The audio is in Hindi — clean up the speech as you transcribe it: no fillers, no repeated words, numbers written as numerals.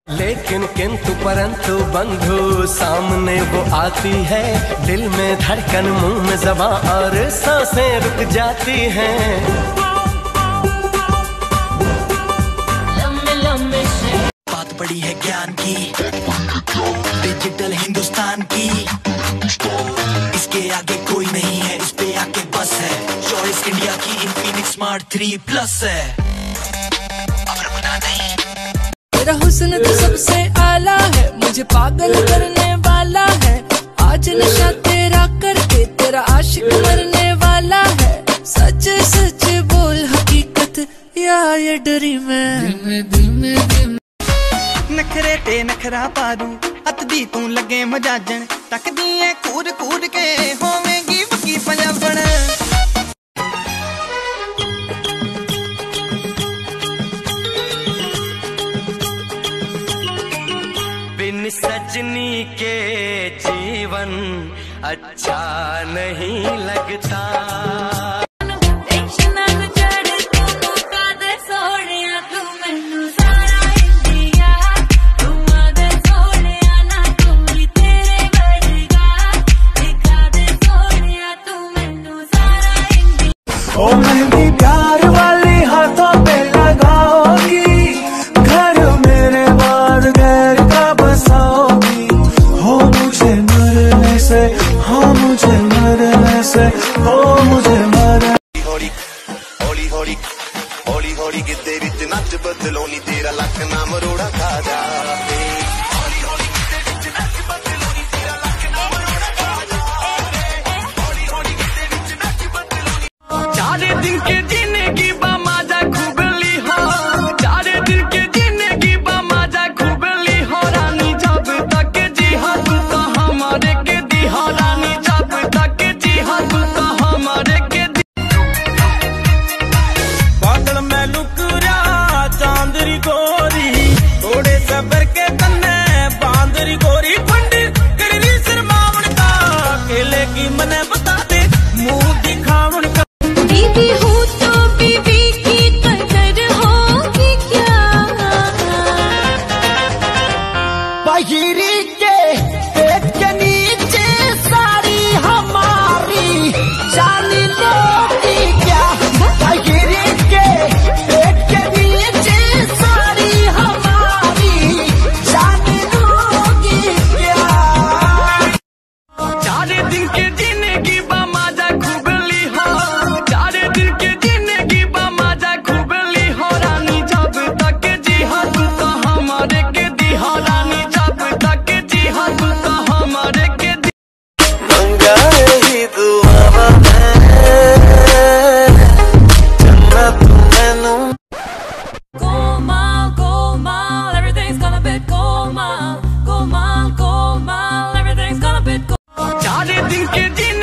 लेकिन किंतु परंतु बंधु सामने वो आती है, दिल में धड़कन मुंह में ज़बां और सांसें रुक जाती हैं। बात बड़ी है ज्ञान की, डिजिटल हिंदुस्तान की, इसके आगे कोई नहीं है, इस पे आके बस है। चॉइस इंडिया की इन्फिनिक्स स्मार्ट 3 प्लस है। अब रुकना नहीं। तेरा हुस्न तो सबसे आला है, मुझे पागल करने वाला है। आज नशा तेरा करके तेरा आशिक मरने वाला है। सच सच बोल हकीकत या ये ड्रीम है। नखरे ते नखरा पारू हथ दी तू लगे मजाजन, तकदी है कूद कूद के होवेगी वकी पंजाबन। बिन सजनी के जीवन अच्छा नहीं लगता। ओ मेहंदी प्यार वाली हाथों पे लगाओगी, घर मेरे बाद गैर का बसाओगी। हो मुझे मरने से, हाँ मुझे मरने से, हो मुझे मरने। हौली हौली हौली हौली हौली गिद्दे विच नच बदलो नी तेरा लक ना मरोड़ा खा जावे। चारे दिन के जीने की बामाजा खुबली हो, चारे दिन के जीने की बामाजा खुबली हो। रानी जब तक जी हाँ तू तो हमारे के दी हो, रानी जब तक जी हाँ तू तो हमारे के दी। बादल में लुक रहा चांदरी गोरी, थोड़े सबर के तन्ने बांदरी गोरी। फंडी कड़ी शर्मावन का केले की मने बता दे, मुंह दिखावन का। बीवी हूँ तो बीवी की कदर होगी क्या? बहिरी के पेट के नीचे सारी हमारी जानी लोगी क्या? बहिरी के पेट के नीचे सारी हमारी जानी लोगी क्या? चारे दिन के जीने की बामाजा खुबली हो, चारे दिन के जीने की बामाजा खुबली हो। रानी जब तक जी हाँ तू तो हमारे के दी हो, रानी जब तक जी हाँ तू तो हमारे के दी। मंगा ही दुआवा मैं जन्नत मैनू। Gomal, everything's gonna be gomal, everything's gonna be gomal. चारे दिन के जीने